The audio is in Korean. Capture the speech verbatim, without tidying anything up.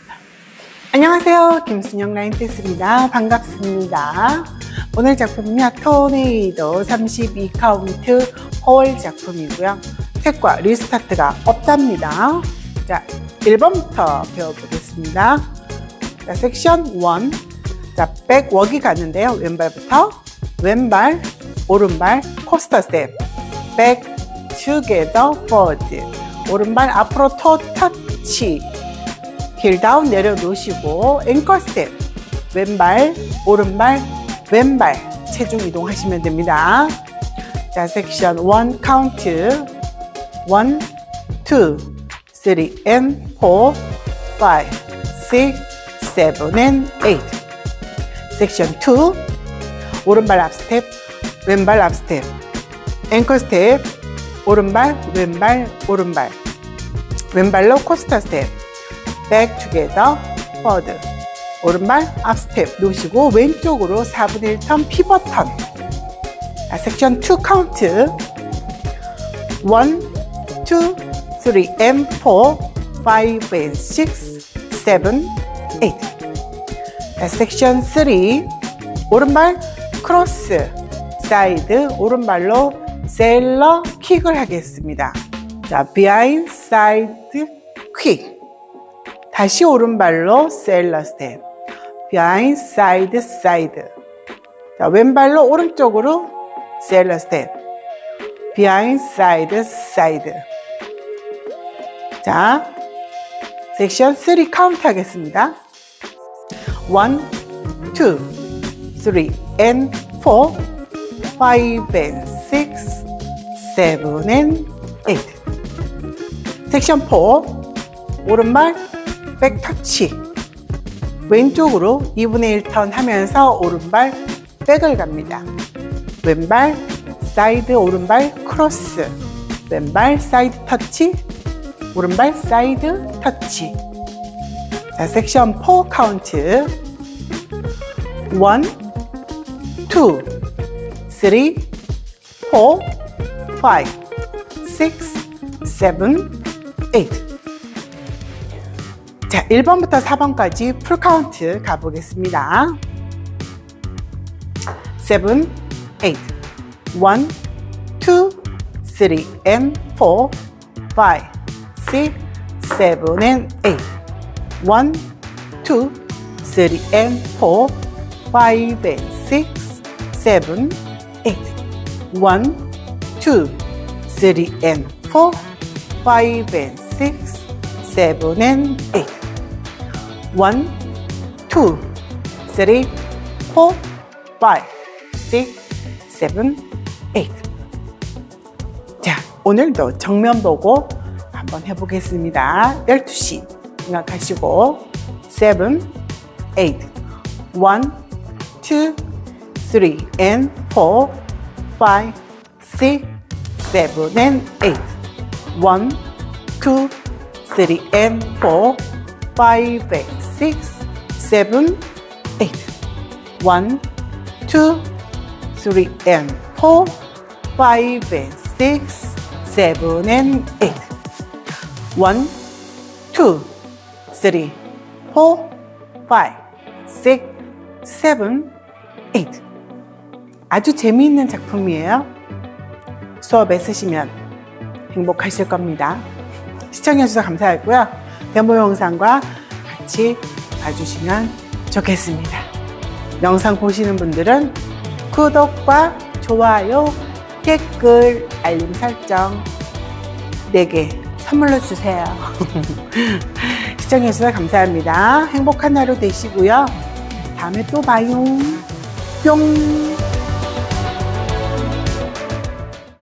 안녕하세요, 김순영 라인댄스입니다. 반갑습니다. 오늘 작품은요, 토네이도 삼십이 카운트 홀 작품이고요. 택과 리스타트가 없답니다. 자, 일 번부터 배워보겠습니다. 자, 섹션 일. 자, 백 워기 가는데요. 왼발부터 왼발, 오른발, 코스터 스텝, 백, together, forward. 오른발 앞으로 토 터치, 힐 다운 내려놓으시고 앵커 스텝, 왼발, 오른발, 왼발 체중 이동하시면 됩니다. 자, 섹션 일 카운트 일, 투, 쓰리, and 포, 파이브, 식스, 세븐, and 에잇. 섹션 이, 오른발 앞스텝, 왼발 앞스텝, 앵커 스텝, 오른발, 왼발, 오른발, 왼발로 코스터 스텝, 백 투게더, 포워드, 오른발 앞스텝 놓으시고 왼쪽으로 사분의 일 턴 피벗 턴. 자, 섹션 이 카운트 일, 투, 쓰리, and 포, 파이브, and 식스, 세븐, 에잇. 자, 섹션 삼, 오른발 크로스, 사이드, 오른발로 세일러 킥을 하겠습니다. 자, behind, side, quick. 다시 오른발로 세일러 스텝, behind, side, side. 자, 왼발로 오른쪽으로 세일러 스텝, behind, side, side. 자, 섹션 삼 카운트 하겠습니다. 일, 투, 쓰리, and 포, 파이브, and 식스, 세븐, and 에잇. 섹션 사, 오른발 백 터치, 왼쪽으로 이분의 일 턴 하면서 오른발 백을 갑니다. 왼발 사이드, 오른발 크로스, 왼발 사이드 터치, 오른발 사이드 터치. 자, 섹션 사 카운트 일, 투, 쓰리, 포, 파이브, 식스, 세븐, 에잇. 자, 일 번부터 사 번까지 풀 카운트 가보겠습니다. 세븐, 에잇. 일, 투, 쓰리, and 포, 파이브, 식스, 세븐, and 에잇. 일, 투, 쓰리, and 포, 파이브, and 식스, 세븐, 에잇. 일, 투, 쓰리, and 포, 파이브, and 식스, 세븐, and 에잇. 일, 투, 쓰리, 포, 파이브, 식스, 세븐, 에잇. 자, 오늘도 정면 보고 한번 해보겠습니다. 열두 시 생각하시고 세븐, 에잇. 일, 투, 쓰리, and 포, 파이브, 식스, 세븐, and 에잇. 일, 투, 쓰리, and 포, 파이브, and 식스, 세븐, 에잇. 일, 투, 쓰리, and 포, 파이브, and 식스, 세븐, and 에잇. 일, 투, 쓰리, 포, 파이브, 식스, 세븐, 에잇. 아주 재미있는 작품이에요. 수업에 쓰시면 행복하실 겁니다. 시청해주셔서 감사하고요. 데모 영상과 같이 봐주시면 좋겠습니다. 영상 보시는 분들은 구독과 좋아요, 댓글, 알림 설정 네 개 선물로 주세요. 시청해주셔서 감사합니다. 행복한 하루 되시고요. 다음에 또 봐요. 뿅.